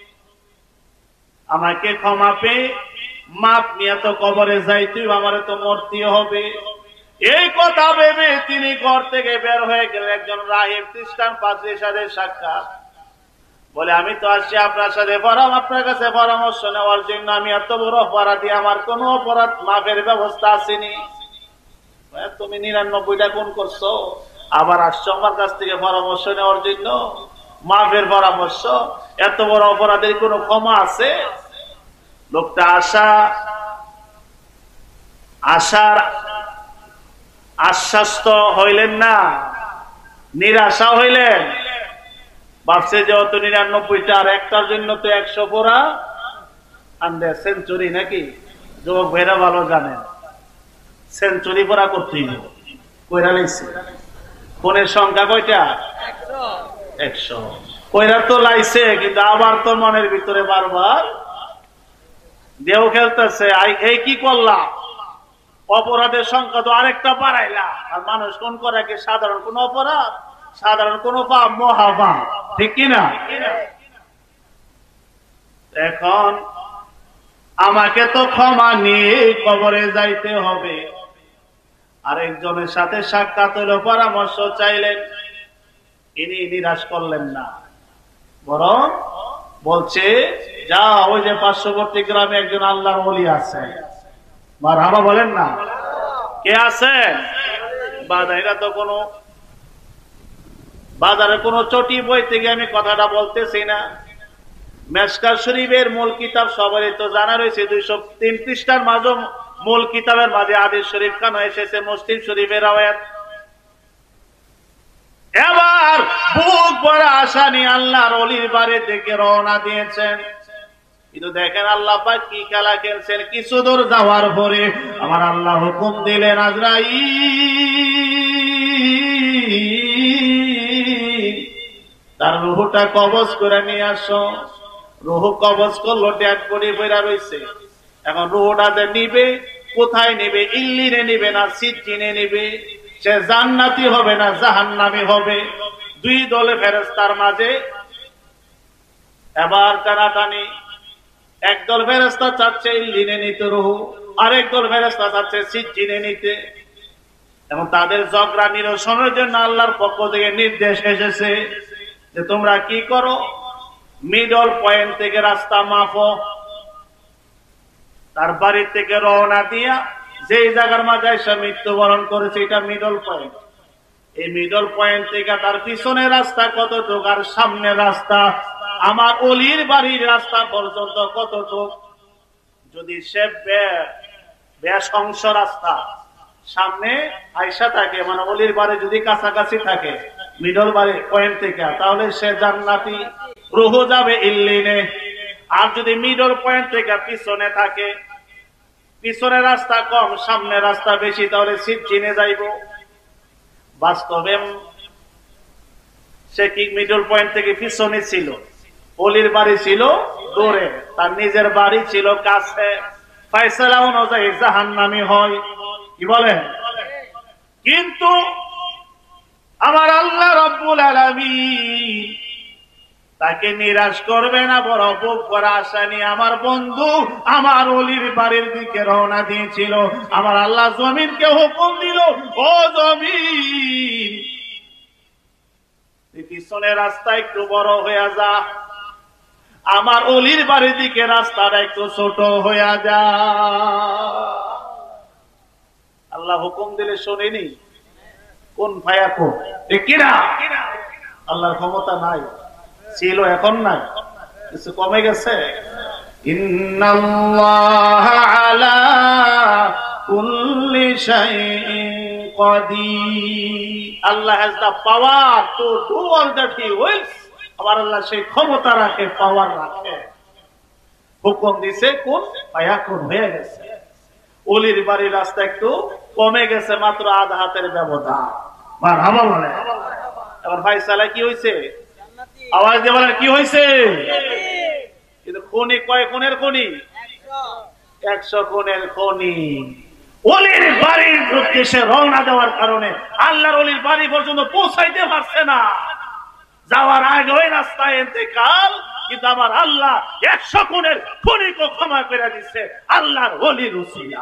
আমাকে ক্ষমা পেয়ে মাপ নিয়ে তো কবরে যাইতে, আমার তো মরতে হবে। এই কথা ভেবে তিনি ঘর থেকে বের হয়ে গেলেন। একজন রাহিব খ্রিস্টান পাদ্রীর সাথে সাক্ষাৎ। বলে, আমি তো আসছি আপনার সাথে পরাম আপনার কাছে পরামর্শ নেওয়ার জন্য। আমি এত বড় অপরাধী, আমার কোন অপরাধ মাপের ব্যবস্থা আসেনি। তুমি নিরানব্বইটা খুন করছো, আবার আসছো আমার কাছ থেকে পরামর্শ নেওয়ার জন্য, মাফের পরামর্শ? এত বড় অপরাধের কোন ক্ষমা আছে? লোকটা আশা আশার আশ্বাস্ত হইলেন না, নিরাশা হইলেন। ভাবছে যে অত নিরানব্বইটা, আর একটার জন্য তো একশো পড়া আনবে সেঞ্চুরি নাকি? যুবক ভাইরা ভালো জানেন, সেঞ্চুরি পড়া করতেই কইরা লাইছে। কোনের সংখ্যা কয়টা? একশো। কইরা তো লাইছে, কিন্তু আবার তো মনের ভিতরে বারবার দেহ খেলতেছে, এই কি করলাম, অপরাধের সংখ্যা তো আরেকটা বাড়াইলা। আর মানুষ কোন করে কি সাধারণ কোন অপরাধ, সাধারণ কোন পাপ, মহাপাপ, ঠিক কিনা? এখন আমাকে তো ক্ষমা নিয়ে কবরে যাইতে হবে। আরেকজনের সাথে সাক্ষাৎ হইল, পরামর্শ চাইলেন। ইনি নিরাশ করলেন না, বরং বলছে, যা ওই যে পার্শ্ববর্তী গ্রামে একজন আল্লাহর ওলি আছে। মারহাবা বলেন না? কে আছে? বাজারে তো কোনো বাজারে কোনো চটি বই থেকে আমি কথাটা বলতেছি না। মিশকাত শরীফের মূল কিতাব সবারই তো জানা রয়েছে, দুইশো তিন পৃষ্ঠার মাঝে মূল কিতাবের মাঝে হাদিস শরীফ খানা এসেছে, মুসলিম শরীফের রওয়ায়াত। এবার বুক ভরা আশা নিয়ে আল্লাহর ওলির বাড়ি থেকে রওনা দিয়েছেন। কিন্তু দেখেন আল্লাহ পাক কি খেলা খেলছেন। কিছু দূর যাওয়ার পরে আমার আল্লাহ হুকুম দিলেন, আজরাইল তার রুহটা কবজ করে নিয়ে আসো। রুহ কবজ করলো, ডেড বডি পড়া রয়েছে। এখন রুহটা যে নিবে, কোথায় নিবে? ইল্লিনে নিবে না সিজ্জিনে নিবে? সে জান্নাতি হবে না জাহান্নামী হবে? দুই দলে ফেরেশতার মাঝে এবার টানাটানি। একদল ফেরেশতা চাচ্ছে ইল্লিনে নিতে রুহ, আরেক দল ফেরেশতা চাচ্ছে সিজ্জিনে নিতে। এবং তাদের ঝগড়া নিরসনের জন্য আল্লাহর পক্ষ থেকে নির্দেশ এসেছে যে তোমরা কি করো, মিডল পয়েন্ট থেকে রাস্তা মাপো। তার বাড়ি থেকে রওনা দিয়া যেই জায়গার মাঝে এসে মৃত্যুবরণ করেছে, এটা মিডল পয়েন্ট। এই মিডল পয়েন্ট থেকে তার পিছনে রাস্তা কতটুক, আর সামনে রাস্তা আমার অলির বাড়ির রাস্তা পর্যন্ত কতটুক। যদি সে বেশ অংশ রাস্তা সামনে আইসা থাকে, মানে অলির বাড়ি যদি কাছাকাছি থাকে মিডল বাড়ি পয়েন্ট থেকে, তাহলে সে জান্নাতি, রুহ যাবে ইল্লিনে। আর যদি মিডল পয়েন্ট থেকে পিছনে থাকে, পিছনে রাস্তা কম সামনে রাস্তা বেশি, তাহলে সিজ্জিনে যাইব। বাস্তবে সে কি মিডল পয়েন্ট থেকে পিছনে ছিল, অলির বাড়ি ছিল দূরে, তার নিজের বাড়ি ছিল কাছে। ফয়সালা অনুযায়ী জাহান্নামী হয়। কি বলেন? কিন্তু আমার আল্লাহ রব্বুল আলামিন তাকে নিরাশ করবে না, বড় বুক করা আশা নিয়ে আমার বন্ধু আমার ওলির বাড়ির দিকে রওনা দিয়েছিল। আমার আল্লাহ জমিনকে হুকুম দিল, ও জমিন পিছনের রাস্তা একটু বড় হয়ে যা, আমার ওলির বাড়ির দিকে রাস্তাটা একটু ছোট হয়ে যা। আল্লাহ হুকুম দিলে শোনেনি, কোন ভাইয়া কোন ঠিক কিনা? আল্লাহর ক্ষমতা নাই, ছিল এখন নাই, কিছু কমে গেছে। ইন্নাল্লাহা আলা কুল্লি শাইইন কাদির, আল্লাহ has the power to do all that he wills। আমার আল্লাহ সেই ক্ষমতা রাখে, পাওয়ার রাখে। হুকুম দিছে, কোন ভাইয়া কোন হয়ে গেছে। ওলির বাড়ির রাস্তা একটু কমে গেছে, মাত্র আধা হাতের ব্যবধান। মারহাবা বলে। এবার ভাই সালা কি হয়েছে? আওয়াজ দিয়ে বলেন কি হয়েছে? কিন্তু খনি কয় কোণের খনি? একশো কোণের খনি। ওলির বাড়ির উদ্দেশ্যে রওনা দেওয়ার কারণে আল্লাহর ওলির বাড়ি পর্যন্ত পৌঁছাইতে পারছে না। যাওয়ার আগে ওই রাস্তায় ইন্তেকাল, কিন্তু আমার আল্লাহ একশো কোণের খনিকে ক্ষমা করে দিচ্ছে আল্লাহর ওলির উসিলা।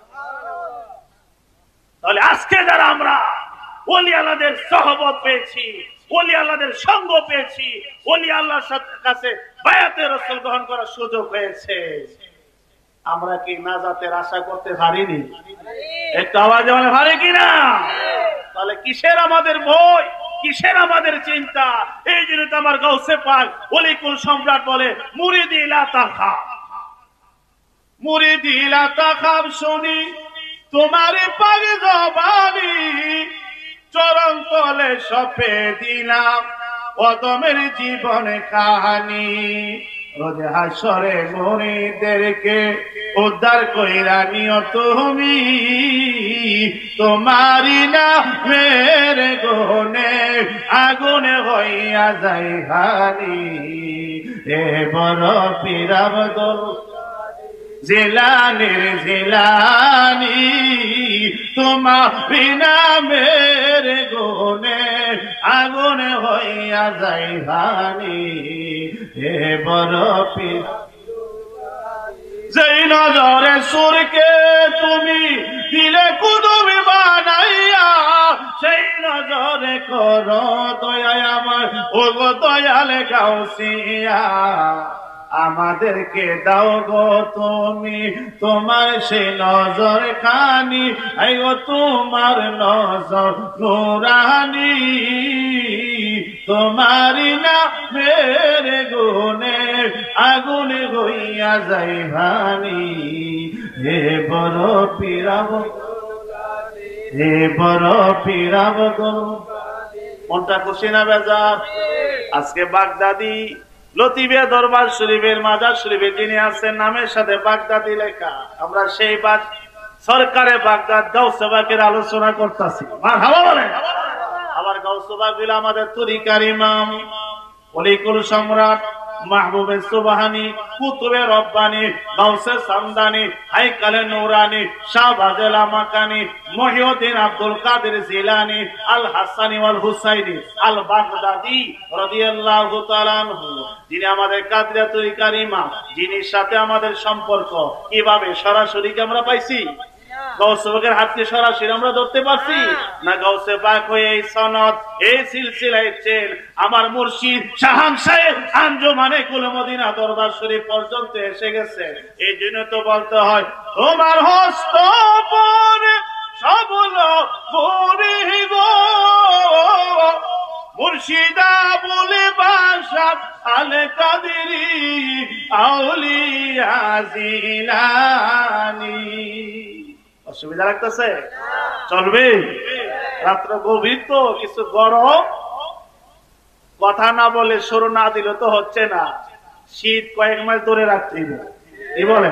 তাহলে আজকে যারা আমরা ওলি আল্লাহদের সহবত পেয়েছি, ওলি আল্লাহদের সঙ্গ পেয়েছি, ওলি আল্লাহর কাছে বায়াতে রাসূল গ্রহণ করার সুযোগ হয়েছে, আমরা কি নাজাতের আশা করতে পারিনি? একটু আওয়াজে বলে পারি কিনা? তাহলে কিসের আমাদের ভয়, কিসের আমাদের চিন্তা? এই জন্য তো আমার গাউসে পাক ওলিকুল সম্রাট বলে, মুরিদি লা তাখাব, মুরিদি লা তাখাব শুনি তোমার পাক জবানি, চরণ তলে সপে দিলাম কদমের জীবন কাহানি। রোজে হাসরে মুরিদদেরকে উদ্ধার কইরা নিও তুমি, তোমারি নামের গুণে আগুনে হইয়া যায় হানি। এ বড় পীর আব্দুল জিলানীর জিলানী, তোমারি নামের গুণে আগুনে হইয়া যায় হানি। হে বড় পীর, যেই নজরে সুরকে তুমি দিলে কুতুবি বানাইয়া, সেই নজরে করো দয়া আমার ওগো দয়াল গাউসিয়া। আমাদেরকে দাও গো তুমি তোমার সেই নজর খানি, আই গো তোমার নজর নুরানি, তোমারি নামের গুণে আগুন হইয়া যাই ভানি। হে বড় পীর আব্দুল, হে বড় পীর আব্দুল। মনটা খুশি না বেজার? আজকে বাগদাদি লতিফিয়া দরবার শরীফের মাজার শরীফে যিনি আছেন নামের সাথে বাগদাদি লেখা, আমরা সেই বাগ সরকারে বাগদাদ গাউসে পাকের আলোচনা করতেছি। মারহাবা বলেন। আবার গাউসে পাক হইল আমাদের তরিকার ইমাম, ওলিকুল সম্রাট, মাহবুবে সুবহানি, কুতুবে রব্বানি, গাউসে সামদানি, হাইকালে নূরানি, শাহবাজে লামাকানি, মহিউদ্দিন আব্দুল কাদের জিলানী, আল হাসানি ওয়াল হুসাইনি আল বাগদাদি রাদিয়াল্লাহু তাআলা আনহু, যিনি আমাদের কাদরিয়া তরিকার ইমাম, যিনি সাথে আমাদের সম্পর্ক কিভাবে সরাসরি কি আমরা পাইছি? গাউসে পাকের হাত দিয়ে সরাসরি আমরা ধরতে পারছি না? গাউসে পাক হয়ে এই সনদ, এই সিলসিলায় চেন আমার মুর্শিদ শাহান সাহেব আঞ্জুমানে কুলে মদিনা দরবার শরীফ পর্যন্ত এসে গেছে। এই জন্য তো বলতে হয়, তোমার হস্ত পরে সবল পরে গো মুর্শিদা বলে বাসা আল কাদেরি আউলিয়া জিলানী। অসুবিধা লাগতেছে? চলবে? রাত্র গভীর তো, কিছু গরম, কথা না বলে শুরু না দিলে তো হচ্ছে না। শীত কয়েক মাস ধরে রাখতেই কি বলেন?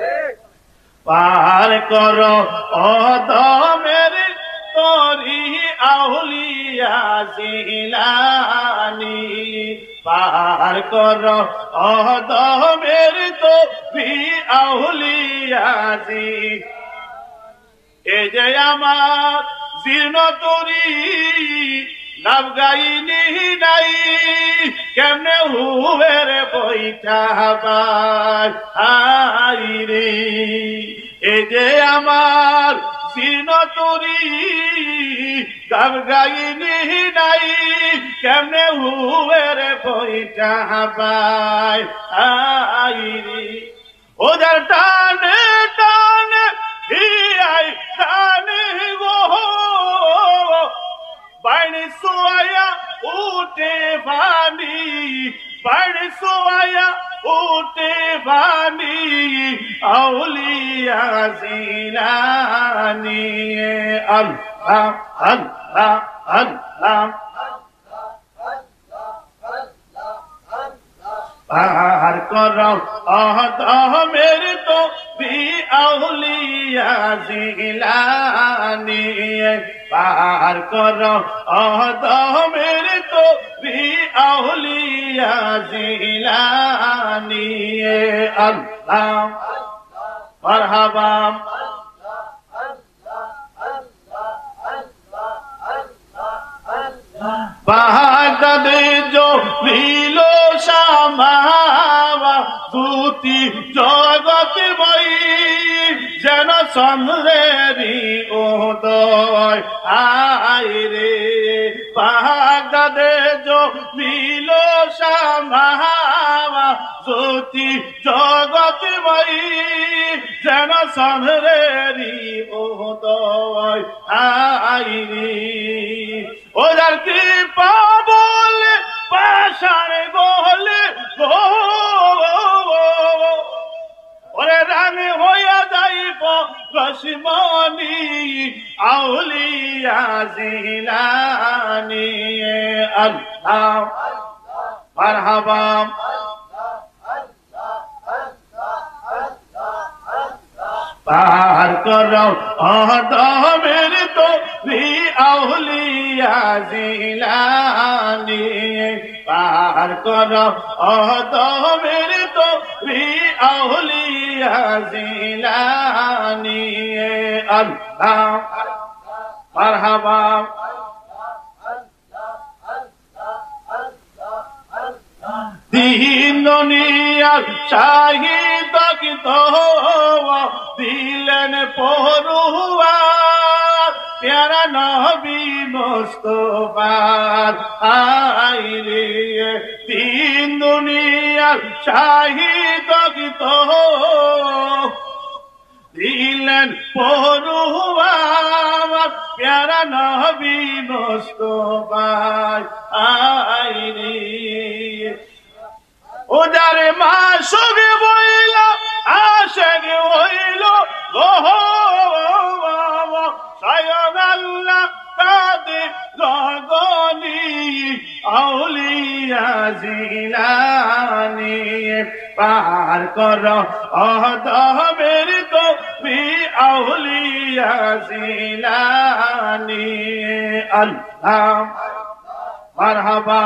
পার করো অদমের তরি আউলিয়া জিলানী, পার করো অদমের তরি আউলিয়া জিলানী। এই যে আমার জীর্ণ তরি লাভ গাইনি নাই কেমনে হুবের বইটা হাই রে এই যে আমার জীর্ণ তরি লাভ গাইনি নাই কেমনে হুবের বইটা হাই রে ওদের টানে টানে হিয়াই টানে গো বাড়ি সোয়া উঠে পানি বাড়ি সোয়া উঠে পানি আউলিয়া জিলানি আল্লাহ আল্লাহ আল্লাহ পার করো আহমের তো বি আউলিয়া জিলানি পার করো আহমের তো বি আউলিয়া জিলানি আল্লাহ মারহাবা বাগদাদে जो লীলো শ্যামা দুতি জগৎ বই যেন চন্দ্রেরি উদয় আই রে বাগদাদে जो লীলো শ্যামা দুতি জগৎ বই যেন চন্দ্রেরি উদয় আই রে ওদের কৃপা বলে পাষাণ বলে ওরে রাঙে হইয়া যাইব রসমণি আউলিয়া জিলানি আল্লাহ মারহাবা পার করো আদমের তো বি আউলিয়া জিলানি পার করো আদমের তো বি আউলিয়া জিলানি আল্লাহ মারহাবা দিন দুনিয়ার শাহিদ তো দিলেন পড়ুয়া প্যারা নবী মুস্তাফার আই রে দিন দুনিয়ার শাহিদ তো দিলেন পড়ুয়া প্যারা নবী মুস্তাফার আই রে ওদারে মাসুক বইল আশেক হইল গোহ স্বয়ং আল্লাহ তাদের গগনি আউলিয়া জিলানি পার করো আদমের তো বি আউলিয়া জিলানি আল্লাহ মারহাবা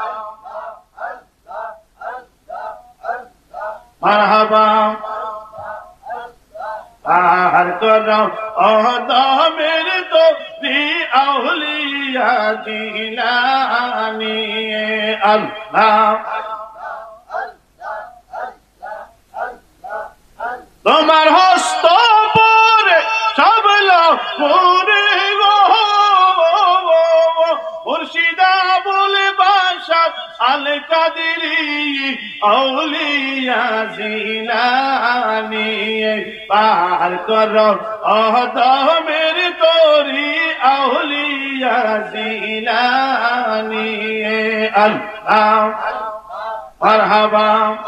মারহাবা পার করো আদমের তো বি আউলিয়া জিলানি আল্লাহ তোমার হস্ত পরে সব লোরে গো মুর্শিদা বলে বাসা আল কাদেরি আউলিয়া জিলানি পার করো আদমের তরি আউলিয়া জিলানি আল্লাহ মারহাবা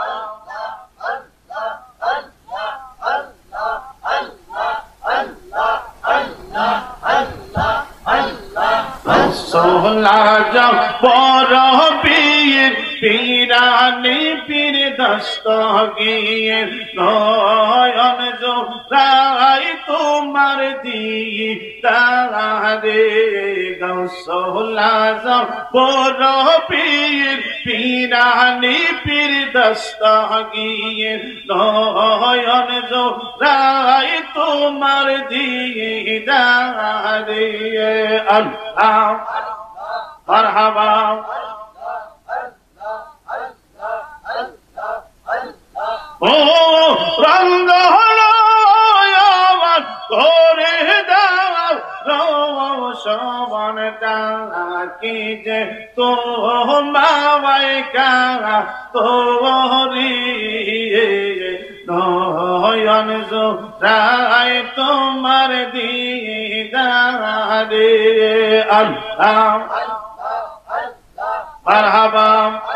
সোহলা যাব বড় পীর পীরানি পীর দস্তগীর নয়ন জোড়াই তোমার দিদারে গাউসুল আজম বড় পীর পীরানি পীর দস্তগীর নয়ন জোড়াই তোমার দিদারে আল্লাহ মারহাবা ও রঙ্গ করে দাও রোশনটা কি যে তো মাওয়াই কা তোরি নয়ন জোড়াই তোমার দিদারে আল্লাহ মারহাবা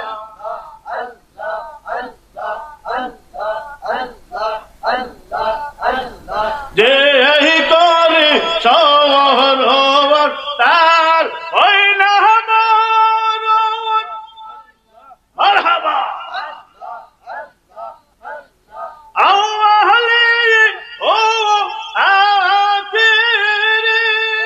যে করে সরোবর তার ওই না মারহাবা আওয়ালে ও আখিরে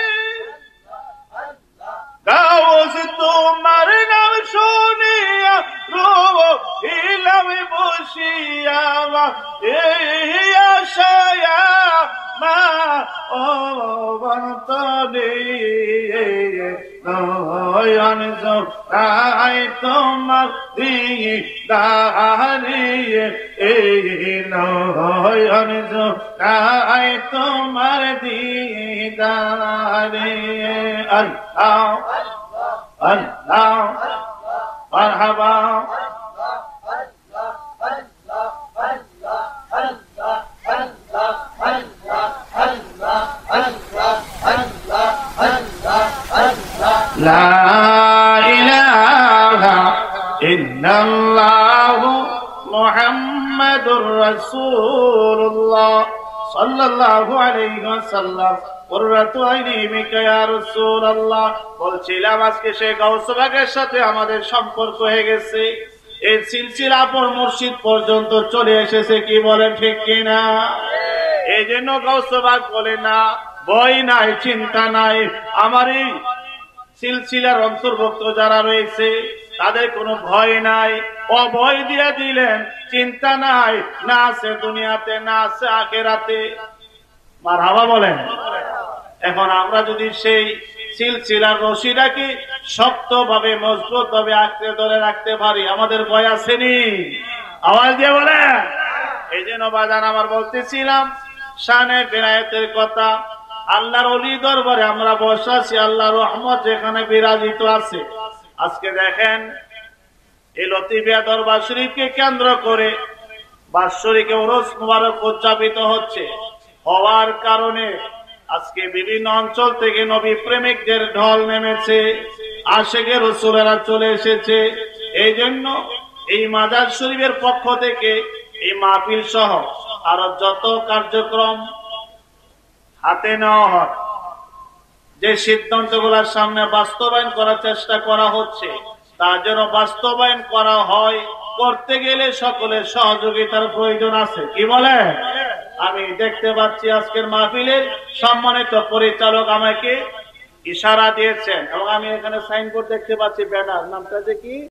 গাওস তোমার নাম শুনিয়া রো ইলাম বসিয়া এই আশায়া মা ও বন্তরে নয়ন জোড়াই তোমার দিদারে এই নয়ন জোড়াই তোমার দিদারে আল্লাহ আল্লাহ মারহাবা লা ইলাহা ইল্লাল্লাহু মুহাম্মাদুর রাসূলুল্লাহ সাল্লাল্লাহু আলাইহি ওয়াসাল্লাম কুররাতু আইনি মিকা ইয়া রাসূলুল্লাহ। বলছিলাম আজকে শেখ গাউসবাগের সাথে আমাদের সম্পর্ক হয়ে গেছে, এই সিলসিলা পর মুর্শিদ পর্যন্ত চলে এসেছে, কি বলেন ঠিক কিনা? এই জন্য গাউসবাগ বলে না ভয় নাই চিন্তা নাই, আমার এই সিলসিলার অন্তর্ভুক্ত যারা রয়েছে তাদের কোনো ভয় নাই, অভয় দিয়ে দিলেন, চিন্তা নাই, না আছে দুনিয়াতে না আছে আখিরাতে। মারহাবা বলেন। এখন আমরা যদি সেই সিলসিলার রশিটাকে শক্ত ভাবে মজবুত ভাবে আঁকড়ে ধরে রাখতে পারি, আমাদের ভয় আসেনি? আওয়াজ দিয়ে বলেন। এই জন্য বাজান আমার বলতেছিলাম শানে বিনায়তের কথা, আল্লাহর ওলি দরবারে আমরা বসাছি, আল্লাহর রহমত যেখানে বিরাজিত আছে। আজকে দেখেন এই লতিফিয়া দরবার শরীফকে কেন্দ্র করে বাৎসরিক উরুস মুবারক উদযাপিত হচ্ছে, হওয়ার কারণে আজকে বিভিন্ন অঞ্চল থেকে নবী প্রেমিকদের ঢল নেমেছে, আশিকে রাসূলেরা চলে এসেছে। এই জন্য এই মাজার শরীফের পক্ষ থেকে এই মাহফিল সহ আরো যত কার্যক্রম হাতে নেওয়া হয়, যে সিদ্ধান্তগুলোর সামনে বাস্তবায়ন করার চেষ্টা করা হচ্ছে, তার জন্য বাস্তবায়ন করা হয়, করতে গেলে সকলের সহযোগিতার প্রয়োজন আছে, কি বলে? আমি দেখতে পাচ্ছি আজকের মাহফিলের সম্মানিত পরিচালক আমাকে ইশারা দিয়েছেন এবং আমি এখানে সাইনবোর্ড দেখতে পাচ্ছি, ব্যানার, নামটা যে কি